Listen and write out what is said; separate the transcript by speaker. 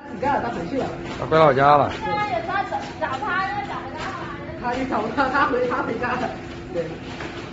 Speaker 1: 你家了，他回去了。
Speaker 2: 他回老家了。
Speaker 3: 对啊，有时候找他，找不到他。
Speaker 1: 他去找他，他回家了。对。